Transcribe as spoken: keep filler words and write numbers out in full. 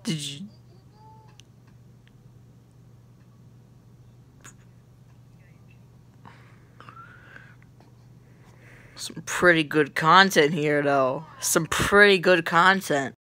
Did you? Some pretty good content here, though. Some pretty good content.